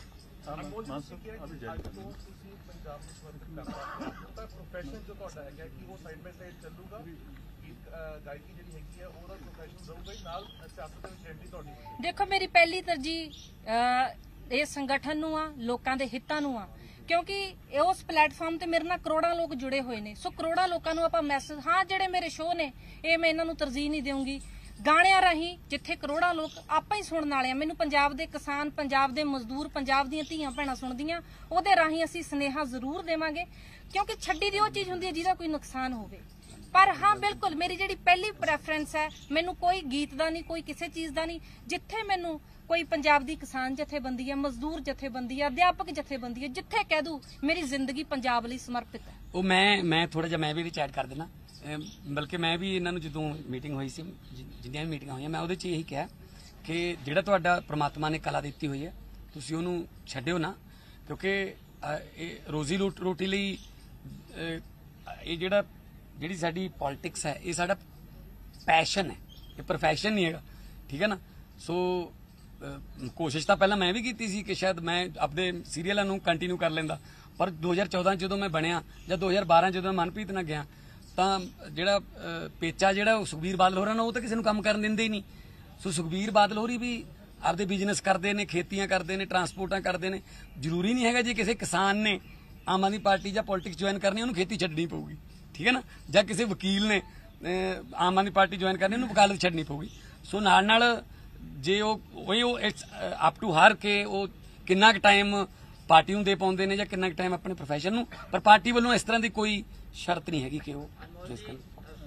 [SPEAKER 6] ਪ੍ਰੋਫੈਸ਼ਨ ਜੋ ਤੁਹਾਡਾ ਹੈਗਾ ਕਿ ਉਹ ਸਾਈਡ ਬਾਈ ਸਾਈਡ ਚੱਲੂਗਾ, ਗਾਇਕੀ ਜਿਹੜੀ ਹੈਗੀ ਹੈ ਉਹਦਾ ਪ੍ਰੋਫੈਸ਼ਨ ਰਹੂਗਾ ਨਾਲ ਸਿਆਸਤ ਦੇ ਵਿੱਚ ਐਂਟਰੀ ਤੁਹਾਡੀ?
[SPEAKER 5] ਦੇਖੋ ਮੇਰੀ ਪਹਿਲੀ ਤਰਜੀਹ ਇਹ ਸੰਗਠਨ ਨੂੰ ਆ, ਲੋਕਾਂ ਦੇ ਹਿੱਤਾਂ ਨੂੰ ਆ ਕਿਉਂਕਿ ਉਸ ਪਲੇਟਫਾਰਮ ਤੇ ਮੇਰੇ ਨਾਲ ਕਰੋੜਾਂ ਲੋਕ ਜੁੜੇ ਹੋਏ ਨੇ। ਸੋ ਕਰੋੜਾਂ ਲੋਕਾਂ ਨੂੰ ਆਪਾਂ ਮੈਸੇਜ, ਹਾਂ ਜਿਹੜੇ ਮੇਰੇ ਸ਼ੋਅ ਨੇ ਇਹ ਮੈਂ ਇਹਨਾਂ ਨੂੰ ਤਰਜੀਹ ਨਹੀਂ ਦੇਵਾਂਗੀ। ਗਾਣਿਆਂ ਰਾਹੀਂ ਜਿੱਥੇ ਕਰੋੜਾਂ ਲੋਕ ਆਪਾਂ ਹੀ ਸੁਣਨ ਵਾਲੇ ਆ, ਮੈਨੂੰ ਪੰਜਾਬ ਦੇ ਕਿਸਾਨ, ਪੰਜਾਬ ਦੇ ਮਜ਼ਦੂਰ, ਪੰਜਾਬ ਦੀਆਂ ਧੀਆਂ ਭੈਣਾਂ ਸੁਣਦੀਆਂ, ਉਹਦੇ ਰਾਹੀਂ ਅਸੀਂ ਸੁਨੇਹਾ ਜ਼ਰੂਰ ਦੇਵਾਂਗੇ ਕਿਉਂਕਿ ਛੱਡੀ ਦੀ ਉਹ ਚੀਜ਼ ਹੁੰਦੀ ਹੈ ਜਿਹਦਾ ਕੋਈ ਨੁਕਸਾਨ ਹੋਵੇ। ਪਰ ਹਾਂ ਬਿਲਕੁਲ ਮੇਰੀ ਜਿਹੜੀ ਪਹਿਲੀ ਪ੍ਰੈਫਰੈਂਸ ਹੈ, ਮੈਨੂੰ ਕੋਈ ਗੀਤ ਦਾ ਨਹੀਂ, ਕੋਈ ਕਿਸੇ ਚੀਜ਼ ਦਾ ਨਹੀਂ। ਜਿੱਥੇ ਮੈਨੂੰ ਕੋਈ ਪੰਜਾਬ ਦੀ ਕਿਸਾਨ ਜਥੇਬੰਦੀ ਹੈ, ਮਜ਼ਦੂਰ ਜਥੇਬੰਦੀ ਹੈ, ਅਧਿਆਪਕ ਜਥੇਬੰਦੀ ਹੈ, ਜਿੱਥੇ ਕਹਿ ਦੂ ਮੇਰੀ ਜ਼ਿੰਦਗੀ ਪੰਜਾਬ ਲਈ ਸਮਰਪਿਤ ਹੈ।
[SPEAKER 2] ਉਹ ਮੈਂ ਮੈਂ ਥੋੜਾ ਜਿਹਾ ਮੈਂ ਵੀ ਵਿੱਚ ਐਡ ਕਰ ਦੇਣਾ। ਬਲਕਿ ਮੈਂ ਵੀ ਇਹਨਾਂ ਨੂੰ ਜਦੋਂ ਮੀਟਿੰਗ ਹੋਈ ਸੀ, ਜਿੰਨੀਆਂ ਵੀ ਮੀਟਿੰਗਾਂ ਹੋਈਆਂ, ਮੈਂ ਉਹਦੇ 'ਚ ਇਹੀ ਕਿਹਾ ਕਿ ਜਿਹੜਾ ਤੁਹਾਡਾ ਪ੍ਰਮਾਤਮਾ ਨੇ ਕਲਾ ਦਿੱਤੀ ਹੋਈ ਹੈ ਤੁਸੀਂ ਉਹਨੂੰ ਛੱਡਿਓ ਨਾ ਕਿਉਂਕਿ ਇਹ ਰੋਜ਼ੀ ਰੋਟੀ ਲਈ ਇਹ ਜਿਹੜਾ ਜਿਹੜੀ ਸਾਡੀ ਪੋਲਿਟਿਕਸ ਹੈ ਇਹ ਸਾਡਾ ਪੈਸ਼ਨ ਹੈ, ਇਹ ਪ੍ਰੋਫੈਸ਼ਨ ਨਹੀਂ ਹੈਗਾ। ਠੀਕ ਹੈ ਨਾ। ਸੋ ਕੋਸ਼ਿਸ਼ ਤਾਂ ਪਹਿਲਾਂ ਮੈਂ ਵੀ ਕੀਤੀ ਸੀ ਕਿ ਸ਼ਾਇਦ ਮੈਂ ਆਪਣੇ ਸੀਰੀਅਲਾਂ ਨੂੰ ਕੰਟੀਨਿਊ ਕਰ ਲੈਂਦਾ, ਪਰ ਦੋ ਹਜ਼ਾਰ ਚੌਦਾਂ ਜਦੋਂ ਮੈਂ ਬਣਿਆ ਜਾਂ ਦੋ ਹਜ਼ਾਰ ਬਾਰਾਂ ਜਦੋਂ ਮੈਂ ਮਨਪ੍ਰੀਤ ਨਾਲ ਗਿਆ ਤਾਂ ਜਿਹੜਾ ਪੇਚਾ ਜਿਹੜਾ ਉਹ ਸੁਖਬੀਰ ਬਾਦਲ ਹੋਰਾਂ ਨਾਲ ਉਹ ਤਾਂ ਕਿਸੇ ਨੂੰ ਕੰਮ ਕਰਨ ਦਿੰਦੇ ਹੀ ਨਹੀਂ। ਸੋ ਸੁਖਬੀਰ ਬਾਦਲ ਹੋਰੀ ਵੀ ਆਪਦੇ ਬਿਜ਼ਨਸ ਕਰਦੇ ਨੇ, ਖੇਤੀਆਂ ਕਰਦੇ ਨੇ, ਟਰਾਂਸਪੋਰਟਾਂ ਕਰਦੇ ਨੇ। ਜ਼ਰੂਰੀ ਨਹੀਂ ਹੈਗਾ ਜੇ ਕਿਸੇ ਕਿਸਾਨ ਨੇ ਆਮ ਆਦਮੀ ਪਾਰਟੀ ਜਾਂ ਪੋਲਿਟਿਕਸ ਜੁਆਇਨ ਕਰਨੀ ਉਹਨੂੰ ਖੇਤੀ ਛੱਡਣੀ ਪਊਗੀ। ਠੀਕ ਹੈ ਨਾ। ਜਾਂ ਕਿਸੇ ਵਕੀਲ ਨੇ ਆਮ ਆਦਮੀ ਪਾਰਟੀ ਜੁਆਇਨ ਕਰਨੀ ਉਹਨੂੰ ਵਕਾਲਤ ਛੱਡਣੀ ਪਊਗੀ। ਸੋ ਨਾਲ ਨਾਲ ਜੇ ਉਹ ਉਹ ਇਟਸ ਅਪ ਟੂ ਹਰ ਕੇ ਉਹ ਕਿੰਨਾ ਕੁ ਟਾਈਮ ਪਾਰਟੀ ਨੂੰ ਦੇ ਪਾਉਂਦੇ ਨੇ ਜਾਂ ਕਿੰਨਾ ਕੁ ਟਾਈਮ ਆਪਣੇ ਪ੍ਰੋਫੈਸ਼ਨ ਨੂੰ। ਪਰ ਪਾਰਟੀ ਵੱਲੋਂ ਇਸ ਤਰ੍ਹਾਂ ਦੀ ਕੋਈ ਸ਼ਰਤ ਨਹੀਂ ਹੈਗੀ ਕਿ ਉਹ ਚੂਜ਼ ਕਰਨ।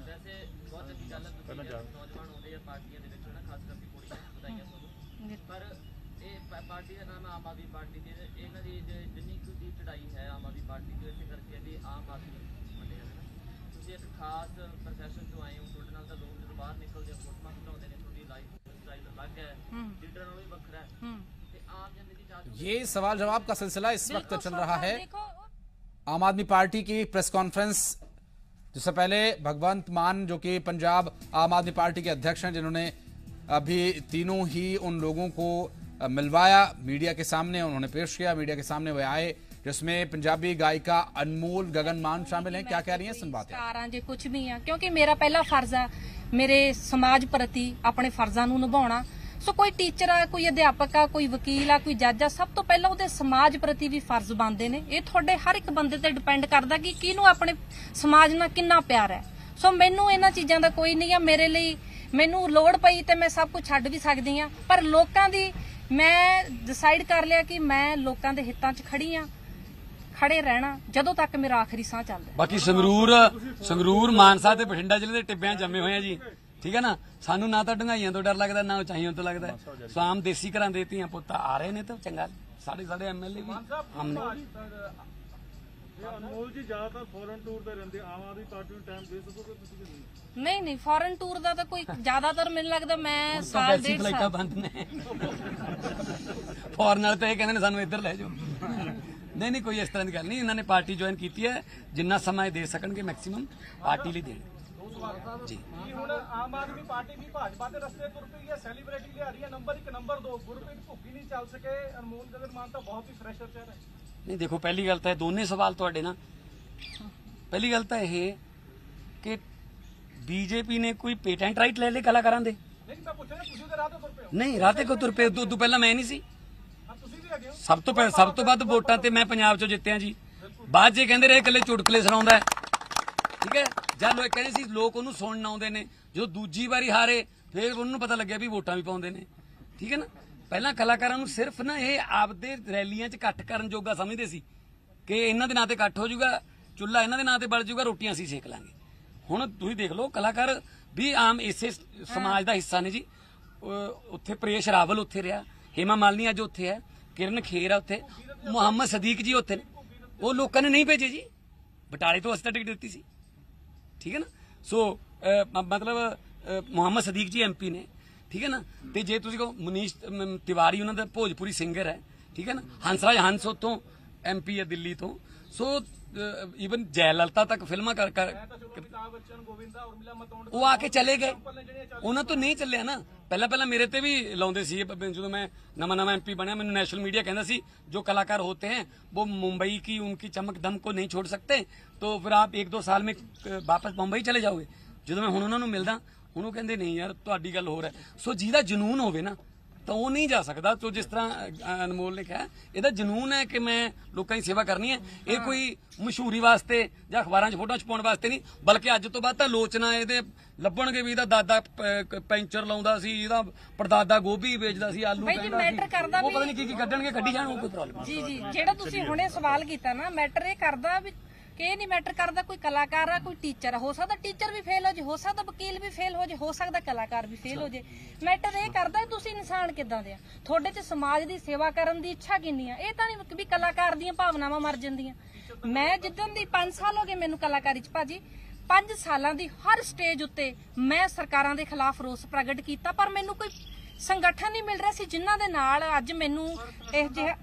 [SPEAKER 7] ਪਰ ਇਹ ਪਾਰਟੀ ਦਾ ਨਾਮ ਆਮ ਆਦਮੀ ਪਾਰਟੀ ਦੀ, ਇਹਨਾਂ ਦੀ ਜਿੰਨੀ ਕੁ ਦੀ ਚੜਾਈ ਹੈ ਆਮ ਆਦਮੀ ਪਾਰਟੀ ਦੀ, ਇਸੇ ਕਰਕੇ ਵੀ ਆਮ ਆਦਮੀ ਮੰਨੇ ਜਾਂਦੇ ਨੇ। ਤੁਸੀਂ ਇੱਕ ਖਾਸ ਪ੍ਰੋਫੈਸ਼ਨ ਤੋਂ ਆਏ ਹੋ, ਤੁਹਾਡੇ ਨਾਲ ਤਾਂ ਲੋਕ ਜਦੋਂ ਬਾਹਰ ਨਿਕਲਦੇ ਫੋਟੋਆਂ ਖਿਚਾਉਂਦੇ ਨੇ, ਤੁਹਾਡੀ ਲਾਈਫ ਸਟਾਈਲ ਅਲੱਗ ਹੈ, ਲੀਡਰਾਂ ਨਾਲੋਂ ਵੀ ਵੱਖਰਾ ਹੈ ਤੇ ਆਮ ਜ਼ਿੰਦਗੀ ਚ
[SPEAKER 1] ये सवाल जवाब का सिलसिला इस वक्त चल रहा है। आम आदमी पार्टी की प्रेस कॉन्फ्रेंस, जिससे पहले भगवंत मान जो कि पंजाब आम आदमी पार्टी के अध्यक्ष हैं, जिन्होंने अभी तीनों ही उन लोगों को मिलवाया मीडिया के सामने, उन्होंने पेश किया, मीडिया के सामने वे आए, जिसमें पंजाबी गायिका अनमोल गगन मान शामिल हैं। क्या कह रही हैं, सुन बात है।
[SPEAKER 5] जे कुछ भी है क्योंकि मेरा पहला फर्ज है मेरे समाज प्रति अपने फर्जां नूं निभाउणा। सो कोई टीचर आ, कोई अध्यापक आ, कोई वकील आ, कोई जज आ, सब तो पहला ਉਹਦੇ ਸਮਾਜ ਪ੍ਰਤੀ ਵੀ ਫਰਜ਼ ਬਣਦੇ ਨੇ। ਇਹ ਤੁਹਾਡੇ ਹਰ ਇੱਕ ਬੰਦੇ ਤੇ ਡਿਪੈਂਡ ਕਰਦਾ ਕਿ ਕਿਹਨੂੰ ਆਪਣੇ ਸਮਾਜ ਨਾਲ ਕਿੰਨਾ ਪਿਆਰ ਹੈ। ਸੋ ਮੈਨੂੰ ਇਹਨਾਂ ਚੀਜ਼ਾਂ ਦਾ ਕੋਈ ਨਹੀਂ ਆ। ਮੇਰੇ ਲਈ ਮੈਨੂੰ ਲੋੜ ਪਈ ਤੇ ਮੈਂ ਸਭ ਕੁਝ ਛੱਡ ਵੀ ਸਕਦੀ ਆ, ਪਰ ਲੋਕਾਂ ਦੀ ਮੈਂ ਡਿਸਾਈਡ ਕਰ ਲਿਆ ਕਿ ਮੈਂ ਲੋਕਾਂ ਦੇ ਹਿੱਤਾਂ 'ਚ ਖੜੀ ਆ, ਖੜੇ ਰਹਿਣਾ ਜਦੋਂ ਤੱਕ ਮੇਰਾ ਆਖਰੀ ਸਾਹ ਚੱਲਦਾ।
[SPEAKER 2] ਬਾਕੀ ਸੰਗਰੂਰ ਸੰਗਰੂਰ ਮਾਨਸਾ ਤੇ ਬਠਿੰਡਾ ਜ਼ਿਲ੍ਹੇ ਦੇ ਟਿੱਬਿਆਂ ਜੰਮੇ ਹੋਏ ਆ ਜੀ। ਠੀਕ ਹੈ ਨਾ। ਸਾਨੂੰ ਨਾ ਤਾਂ ਢੰਗਾਈਆਂ ਤੋਂ ਡਰ ਲੱਗਦਾ, ਨਾ ਉਚਾਈਆਂ ਤੋਂ ਲੱਗਦਾ। ਸੋ ਆਮ ਦੇਸੀ ਘਰਾਂ ਦੇ ਧੀਆਂ ਪੁੱਤ ਆ ਰਹੇ ਨੇ ਤਾਂ ਚੰਗਾ। ਸਾਡੇ ਸਾਡੇ ਐਮਐਲਏ ਵੀ ਆਮ ਨੇ।
[SPEAKER 4] ਅਨਮੋਲ ਜੀ ਜ਼ਿਆਦਾਤਰ ਫੋਰਨ ਟੂਰ ਤੇ ਰਹਿੰਦੇ, ਆਮ ਆਦਮੀ ਪਾਰਟੀ ਨੂੰ ਟਾਈਮ ਦੇ ਸਕੋਗੇ ਤੁਸੀਂ ਕਿ ਨਹੀਂ?
[SPEAKER 5] ਨਹੀਂ ਨਹੀਂ ਫੋਰਨ ਟੂਰ ਦਾ ਤਾਂ ਕੋਈ ਜ਼ਿਆਦਾਤਰ ਮੈਨੂੰ ਲੱਗਦਾ ਮੈਂ ਸਾਲ
[SPEAKER 2] ਵੈਸੀ
[SPEAKER 5] ਡੇਢ
[SPEAKER 2] ਫਲਾਈਟਾਂ
[SPEAKER 5] ਸਾਲ
[SPEAKER 2] ਬੰਦ ਨੇ ਫੋਰਨ ਵਾਲੇ ਤਾਂ ਇਹ ਕਹਿੰਦੇ ਨੇ ਸਾਨੂੰ ਇੱਧਰ ਲੈ ਜਾਓ। ਨਹੀਂ ਨਹੀਂ ਕੋਈ ਇਸ ਤਰ੍ਹਾਂ ਦੀ ਗੱਲ ਨਹੀਂ, ਇਹਨਾਂ ਨੇ ਪਾਰਟੀ ਜੁਆਇਨ ਕੀਤੀ ਹੈ, ਜਿੰਨਾ ਸਮਾਂ ਇਹ ਦੇ ਸਕਣਗੇ ਮੈਕਸਿਮਮ ਪਾਰਟੀ ਲਈ ਦੇਣ ਜੀ।
[SPEAKER 6] ਹੁਣ ਆਮ ਆਦਮੀ ਪਾਰਟੀ ਵੀ ਭਾਜਪਾ ਦੇ ਰਸਤੇ ਤੁਰ ਪਈ ਹੈ, ਸੈਲੀਬ੍ਰਿਟੀ ਲਿਆ ਰਹੀ ਹੈ, ਨੰਬਰ ਇੱਕ ਨੰਬਰ ਦੋ ਗੁਰਪ੍ਰੀਤ ਭੁੱਖੀ ਨਹੀਂ ਚੱਲ ਸਕੇ, ਅਨਮੋਲ ਗਗਨ ਮਾਨ ਤਾਂ ਬਹੁਤ ਹੀ ਫਰੈਸ਼ਰ ਚਿਹਰਾ ਹੈ।
[SPEAKER 2] ਨਹੀਂ ਦੇਖੋ, ਪਹਿਲੀ ਗੱਲ ਤਾਂ ਇਹ ਦੋਨੇ ਸਵਾਲ ਤੁਹਾਡੇ ਨਾਲ, ਪਹਿਲੀ ਗੱਲ ਤਾਂ ਇਹ ਕਿ ਬੀਜੇਪੀ ਨੇ ਕੋਈ ਪੇਟੈਂਟ ਰਾਈਟ ਲੈ ਲਏ ਕਲਾਕਾਰਾਂ ਦੇ?
[SPEAKER 6] ਨਹੀਂ ਮੈਂ ਪੁੱਛ ਰਿਹਾ ਤੁਸੀਂ ਉਹਦੇ ਰਾਹ ਤੇ ਤੁਰ ਪਏ ਹੋ।
[SPEAKER 2] ਨਹੀਂ, ਰਾਹ ਤੇ ਕੋ ਤੁਰ ਪਏ? ਉਦੋਂ ਪਹਿਲਾਂ ਮੈਂ ਨਹੀਂ ਸੀ।
[SPEAKER 6] ਹਾਂ ਤੁਸੀਂ ਵੀ ਹੈਗੇ ਹੋ।
[SPEAKER 2] ਸਭ ਤੋਂ ਪਹਿਲਾਂ ਸਭ ਤੋਂ ਵੱਧ ਵੋਟਾਂ ਤੇ ਮੈਂ ਪੰਜਾਬ ਚੋਂ ਜਿੱਤਿਆ ਜੀ। ਬਾਅਦ ਜੇ ਕਹਿੰਦੇ ਰਹੇ ਇਕੱਲੇ ਚੁਟਕਲੇ ਸੁਣਾਉਂਦਾ, ਠੀਕ ਹੈ, ਜਦ ਲੋਕ ਕਹਿੰਦੇ ਸੀ ਲੋਕ ਉਹਨੂੰ ਸੁਣਨ ਆਉਂਦੇ ਨੇ, ਜਦੋਂ ਦੂਜੀ ਵਾਰੀ ਹਾਰੇ ਫਿਰ ਉਹਨੂੰ ਪਤਾ ਲੱਗਿਆ ਵੀ ਵੋਟਾਂ ਵੀ ਪਾਉਂਦੇ ਨੇ, ਠੀਕ ਹੈ ਨਾ। ਪਹਿਲਾਂ ਕਲਾਕਾਰਾਂ ਨੂੰ ਸਿਰਫ ਨਾ ਇਹ ਆਪਦੇ ਰੈਲੀਆਂ 'ਚ ਇਕੱਠ ਕਰਨ ਜੋਗਾ ਸਮਝਦੇ ਸੀ ਕਿ ਇਹਨਾਂ ਦੇ ਨਾਂ ਤੇ ਇਕੱਠ ਹੋ ਜਾਊਗਾ, ਚੁੱਲ੍ਹਾ ਇਹਨਾਂ ਦੇ ਨਾਂ ਤੇ ਬਲ ਜਾਊਗਾ, ਰੋਟੀਆਂ ਅਸੀਂ ਸੇਕ ਲਾਂਗੇ। ਹੁਣ ਤੁਸੀਂ ਦੇਖ ਲਓ, ਕਲਾਕਾਰ ਵੀ ਆਮ ਇਸੇ ਸਮਾਜ ਦਾ ਹਿੱਸਾ ਨੇ ਜੀ। ਉੱਥੇ ਪ੍ਰੇਸ਼ ਰਾਵਲ ਉੱਥੇ ਰਿਹਾ, ਹੇਮਾ ਮਾਲਿਨੀ ਅੱਜ ਉੱਥੇ ਹੈ, ਕਿਰਨ ਖੇਰ ਆ ਉੱਥੇ, ਮੁਹੰਮਦ ਸਦੀਕ ਜੀ ਉੱਥੇ ਨੇ, ਉਹ ਲੋਕਾਂ ਨੇ ਨਹੀਂ ਭੇਜੇ ਜੀ। ਬਟਾਲੇ ਤੋਂ ਅਸੀਂ ਤਾਂ ਟਿਕਟ ਦਿੱਤੀ ਸੀ, ਠੀਕ ਹੈ ਨਾ। ਸੋ ਮਤਲਬ ਮੁਹੰਮਦ ਸਦੀਕ ਜੀ ਐਮਪੀ ਨੇ, ਠੀਕ ਹੈ ਨਾ। ਤੇ ਜੇ ਤੁਸੀਂ ਕਹੋ ਮਨੀਸ਼ ਤਿਵਾਰੀ ਉਹਨਾਂ ਦਾ ਭੋਜਪੁਰੀ ਸਿੰਗਰ ਹੈ, ਠੀਕ ਹੈ ਨਾ। ਹੰਸਰਾਜ ਹੰਸ ਉੱਥੋਂ ਐਮਪੀ ਹੈ ਦਿੱਲੀ ਤੋਂ। ਸੋ ਈਵਨ ਜੈ ਲਲਤਾ ਤੱਕ ਫਿਲਮਾਂ ਕਰ ਉਹ ਆ ਕੇ ਚਲੇ ਗਏ, ਉਹਨਾਂ ਤੋਂ ਨਹੀਂ ਚੱਲਿਆ ਨਾ। ਪਹਿਲਾਂ ਪਹਿਲਾਂ ਮੇਰੇ ਤੇ ਵੀ ਲਾਉਂਦੇ ਸੀ, ਜਦੋਂ ਮੈਂ ਨਵਾਂ ਨਵਾਂ ਐਮਪੀ ਬਣਿਆ ਮੈਨੂੰ ਨੈਸ਼ਨਲ ਮੀਡੀਆ ਕਹਿੰਦਾ ਸੀ ਜੋ ਕਲਾਕਾਰ होते हैं वो मुंबई की उनकी चमक दम को नहीं छोड़ सकते, तो फिर आप एक दो साल में वापस मुंबई चले जाओगे। ਜਦੋਂ ਮੈਂ ਹੁਣ ਉਹਨਾਂ ਨੂੰ ਮਿਲਦਾ, ਹੁਣ ਉਹ ਕਹਿੰਦੇ ਨਹੀਂ ਯਾਰ ਤੁਹਾਡੀ ਗੱਲ ਹੋਰ ਹੈ। ਸੋ ਜਿਹਦਾ ਜਨੂਨ ਹੋਵੇ ਨਾ ਤਾਂ ਉਹ ਨਹੀਂ ਜਾ ਸਕਦਾ। ਤੋ ਜਿਸ ਤਰ੍ਹਾਂ ਅਨਮੋਲ ਨੇ ਕਿਹਾ, ਇਹਦਾ ਜਨੂਨ ਹੈ ਕਿ ਮੈਂ ਲੋਕਾਂ ਦੀ ਸੇਵਾ ਕਰਨੀ ਹੈ। ਇਹ ਕੋਈ ਮਸ਼ਹੂਰੀ ਵਾਸਤੇ ਜਾਂ ਅਖਬਾਰਾਂ 'ਚ ਫੋਟੋਆਂ ਛਪਾਉਣ ਵਾਸਤੇ ਨਹੀਂ, ਬਲਕਿ ਅੱਜ ਤੋਂ ਬਾਅਦ ਤਾਂ ਲੋਚਨਾ ਇਹਦੇ ਲੱਭਣਗੇ ਵੀ ਇਹਦਾ ਦਾਦਾ ਪੈਂਚਰ ਲਾਉਂਦਾ ਸੀ, ਇਹਦਾ ਪੜਦਾਦਾ ਗੋਭੀ ਵੇਚਦਾ ਸੀ, ਆਲੂ
[SPEAKER 5] ਬਈ ਜੀ ਮੈਟਰ ਕਰਦਾ
[SPEAKER 2] ਉਹ
[SPEAKER 5] ਵੀ
[SPEAKER 2] ਪਤਾ ਨਹੀਂ ਕੀ ਕੀ ਕੱਢਣਗੇ, ਕੱਢੀ ਜਾਣ, ਉਹ ਕੋਈ ਪ੍ਰੋਬਲਮ
[SPEAKER 5] ਜੀ ਜੀ। ਜਿਹੜਾ ਤੁਸੀਂ ਹੁਣੇ ਸਵਾਲ ਕੀਤਾ ਨਾ, ਮੈਟਰ ਇਹ ਕਰਦਾ ਵੀ ਕਿ ਇਹ ਨਹੀਂ ਮੈਟਰ ਕਰਦਾ ਕੋਈ ਕਲਾਕਾਰ ਆ ਕੋਈ ਟੀਚਰ ਆ। ਹੋ ਸਕਦਾ ਟੀਚਰ ਵੀ ਫੇਲ ਹੋ ਜੇ, ਹੋ ਸਕਦਾ ਵਕੀਲ ਵੀ ਫੇਲ ਹੋ ਜੇ, ਹੋ ਸਕਦਾ ਕਲਾਕਾਰ ਵੀ ਫੇਲ ਹੋ ਜੇ। ਮੈਟਰ ਇਹ ਕਰਦਾ ਤੁਸੀਂ ਇਨਸਾਨ ਕਿੱਦਾਂ ਦੇ ਆ, ਤੁਹਾਡੇ 'ਚ ਸਮਾਜ ਦੀ ਸੇਵਾ ਕਰਨ ਦੀ ਇੱਛਾ ਕਿੰਨੀ ਆ। ਇਹ ਤਾਂ ਨਹੀਂ ਵੀ ਕਲਾਕਾਰ ਦੀਆਂ ਭਾਵਨਾਵਾਂ ਮਰ ਜਾਂਦੀਆਂ। ਮੈਂ ਜਿੱਦਣ ਦੀ ਪੰਜ ਸਾਲ ਹੋ ਗਏ ਮੈਨੂੰ ਕਲਾਕਾਰੀ 'ਚ ਭਾਜੀ, ਪੰਜ ਸਾਲਾਂ ਦੀ ਹਰ ਸਟੇਜ ਉੱਤੇ ਮੈਂ ਸਰਕਾਰਾਂ ਦੇ ਖਿਲਾਫ ਰੋਸ ਪ੍ਰਗਟ ਕੀਤਾ, ਪਰ ਮੈਨੂੰ ਕੋਈ ਸੰਗਠਨ ਨਹੀਂ ਮਿਲ ਰਿਹਾ ਸੀ ਜਿਨ੍ਹਾਂ ਦੇ ਨਾਲ ਅੱਜ ਮੈਨੂੰ ਇਹ ਜਿਹਾ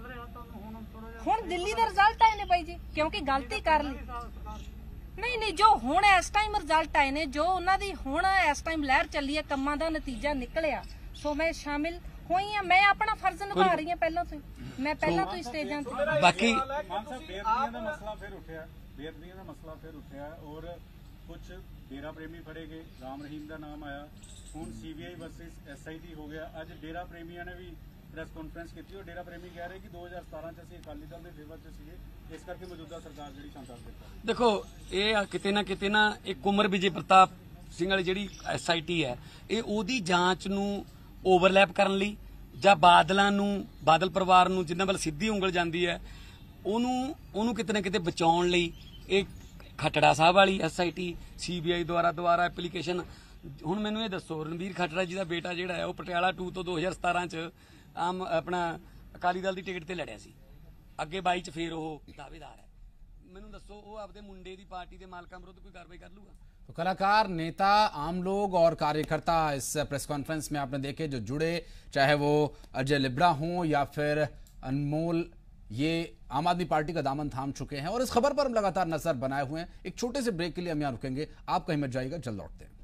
[SPEAKER 5] ਹੁਣ ਦਿੱਲੀ ਦੇ ਰਿਜ਼ਲਟ ਆਏ ਨੇ ਬਾਈ ਜੀ, ਕਿਉਂਕਿ ਗਲਤੀ ਕਰ ਲਈ। ਨਹੀਂ ਨਹੀਂ, ਜੋ ਹੁਣ ਇਸ ਟਾਈਮ ਰਿਜ਼ਲਟ ਆਏ ਨੇ, ਜੋ ਉਹਨਾਂ ਦੀ ਹੁਣ ਇਸ ਟਾਈਮ ਲਹਿਰ ਚੱਲੀ ਹੈ, ਕੰਮਾਂ ਦਾ ਨਤੀਜਾ ਨਿਕਲਿਆ, ਸੋ ਮੈਂ ਸ਼ਾਮਿਲ ਹੋਈ ਹਾਂ। ਮੈਂ ਆਪਣਾ ਫਰਜ਼ ਨਿਭਾ ਰਹੀ ਹਾਂ ਪਹਿਲਾਂ ਤੋਂ ਹੀ, ਮੈਂ ਪਹਿਲਾਂ ਤੋਂ ਹੀ ਸਟੇਜਾਂ ਤੇ।
[SPEAKER 2] ਬਾਕੀ
[SPEAKER 4] ਬੇਅਦਬੀਆਂ ਦਾ ਮਸਲਾ ਫਿਰ ਉੱਠਿਆ, ਬੇਅਦਬੀਆਂ ਦਾ ਮਸਲਾ ਫਿਰ ਉੱਠਿਆ ਔਰ ਕੁਝ ਡੇਰਾ ਪ੍ਰੇਮੀ ਫੜੇ ਗਏ, ਰਾਮ ਰਹੀਮ ਦਾ ਨਾਮ ਆਇਆ, ਹੁਣ ਸੀਬੀਆਈ ਵਰਸਸ ਐਸਆਈਟੀ ਹੋ ਗਿਆ। ਅੱਜ ਡੇਰਾ ਪ੍ਰੇਮੀਆਂ ਨੇ ਵੀ ਪ੍ਰੈਸ ਕਾਨਫਰੰਸ ਕੀਤੀ ਔਰ ਡੇਰਾ ਪ੍ਰੇਮੀ ਕਹਿ ਰਹੇ ਕਿ ਦੋ ਹਜ਼ਾਰ ਸਤਾਰਾਂ ਚ ਅਸੀਂ ਅਕਾਲੀ ਦਲ ਦੇ ਫੇਵਰ ਚ ਸੀਗੇ, ਇਸ ਕਰਕੇ ਮੌਜੂਦਾ ਸਰਕਾਰ ਜਿਹੜੀ ਸੰਤਾਪ ਦਿੱਤਾ।
[SPEAKER 2] ਦੇਖੋ, ਇਹ ਕਿਤੇ ਨਾ ਕਿਤੇ ਨਾ ਇੱਕ ਕੁਮਰ ਵਿਜੇ ਪ੍ਰਤਾਪ ਸਿੰਘ ਵਾਲੀ ਜਿਹੜੀ ਐਸਆਈਟੀ ਹੈ, ਇਹ ਉਹਦੀ ਜਾਂਚ ਨੂੰ ਓਵਰਲੈਪ ਕਰਨ ਲਈ ਜਾਂ ਬਾਦਲਾਂ ਨੂੰ, ਬਾਦਲ ਪਰਿਵਾਰ ਨੂੰ ਜਿਨ੍ਹਾਂ ਵੱਲ ਸਿੱਧੀ ਉਂਗਲ ਜਾਂਦੀ ਹੈ, ਉਹਨੂੰ ਉਹਨੂੰ ਕਿਤੇ ਨਾ ਕਿਤੇ ਬਚਾਉਣ ਲਈ ਇਹ ਖੱਟੜਾ ਸਾਹਿਬ ਵਾਲੀ ਐਸਆਈਟੀ ਸੀਬੀਆਈ ਦੁਆਰਾ ਦੁਆਰਾ ਐਪਲੀਕੇਸ਼ਨ। ਹੁਣ ਮੈਨੂੰ ਇਹ ਦੱਸੋ, ਰਣਬੀਰ ਖੱਟੜਾ ਜੀ ਦਾ ਬੇਟਾ ਜਿਹੜਾ ਹੈ ਉਹ ਪਟਿਆਲਾ ਟੂ ਤੋਂ ਦੋ ਹਜ਼ਾਰ ਸਤਾਰਾਂ ਚ ਆਮ ਆਪਣਾ ਅਕਾਲੀ ਦਲ ਦੀ ਟਿਕਟ ਤੇ ਲੜਿਆ ਸੀ, ਅੱਗੇ ਬਾਈ ਚ ਫੇਰ ਉਹ ਦਾਅਵੇਦਾਰ ਹੈ। ਮੈਨੂੰ ਦੱਸੋ, ਉਹ ਆਪਦੇ ਮੁੰਡੇ ਦੀ ਪਾਰਟੀ ਦੇ ਮਾਲਕਾਂ ਵਿਰੁੱਧ ਕੋਈ ਕਾਰਵਾਈ कर लूगा?
[SPEAKER 1] तो कलाकार, नेता, आम लोग और कार्यकर्ता इस प्रेस कॉन्फ्रेंस में आपने देखे जो जुड़े, चाहे वो अजय लिब्रा हों या फिर अनमोल, ये आम आदमी पार्टी का दामन थाम चुके हैं और इस खबर पर हम लगातार नजर बनाए हुए हैं। एक छोटे से ब्रेक के लिए हम यहाँ रुकेंगे, आप कहीं मत जाइएगा, जल्द लौटते हैं।